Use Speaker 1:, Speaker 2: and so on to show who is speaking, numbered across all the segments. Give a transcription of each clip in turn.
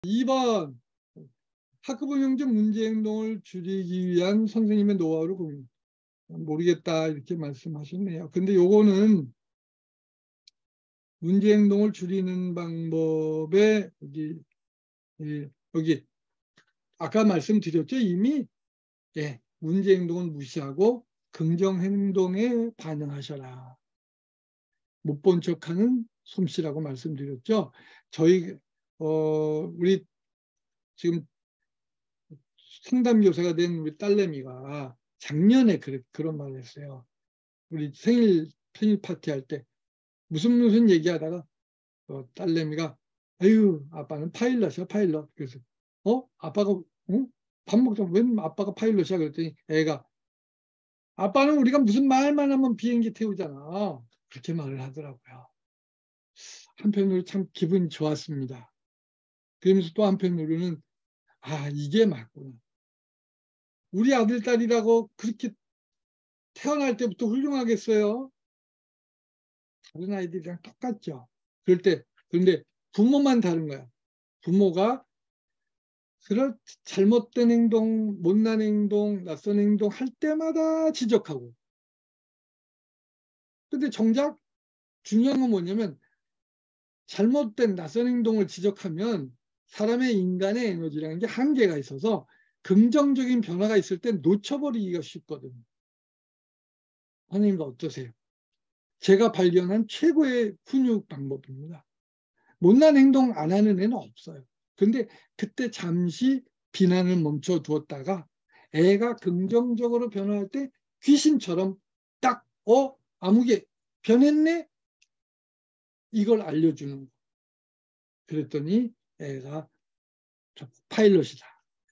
Speaker 1: 2번 학급 운영중 문제 행동을 줄이기 위한 선생님의 노하우를 고민. 모르겠다 이렇게 말씀하셨네요. 근데 요거는 문제 행동을 줄이는 방법에 여기 아까 말씀드렸죠. 이미 문제 행동은 무시하고 긍정 행동에 반응하셔라. 못 본 척하는 솜씨라고 말씀드렸죠. 저희 우리 지금 상담교사가 된 우리 딸내미가 작년에 그런 말을 했어요. 우리 생일 파티할 때 무슨 얘기하다가 딸내미가 아유 아빠는 파일럿이야 파일럿. 그래서 아빠가 밥 먹자 웬 아빠가 파일럿이야 그랬더니 애가 아빠는 우리가 무슨 말만 하면 비행기 태우잖아. 그렇게 말을 하더라고요. 한편으로 참 기분이 좋았습니다. 그러면서 또 한편으로는 이게 맞구나. 우리 아들 딸이라고 그렇게 태어날 때부터 훌륭하겠어요? 다른 아이들이랑 똑같죠. 그런데 부모만 다른 거야. 부모가 그런 잘못된 행동, 못난 행동, 낯선 행동 할 때마다 지적하고. 근데 정작 중요한 건 뭐냐면 잘못된 낯선 행동을 지적하면 사람의 인간의 에너지라는 게 한계가 있어서 긍정적인 변화가 있을 때 놓쳐버리기가 쉽거든요. 선생님도 어떠세요? 제가 발견한 최고의 훈육 방법입니다. 못난 행동 안 하는 애는 없어요. 근데 그때 잠시 비난을 멈춰 두었다가 애가 긍정적으로 변화할 때 귀신처럼 딱 아무개 변했네? 이걸 알려주는 거. 그랬더니 애가 파일럿이다.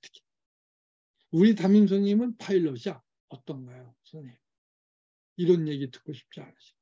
Speaker 1: 우리 담임 선생님은 파일럿이야. 어떤가요, 선생님? 이런 얘기 듣고 싶지 않으세요?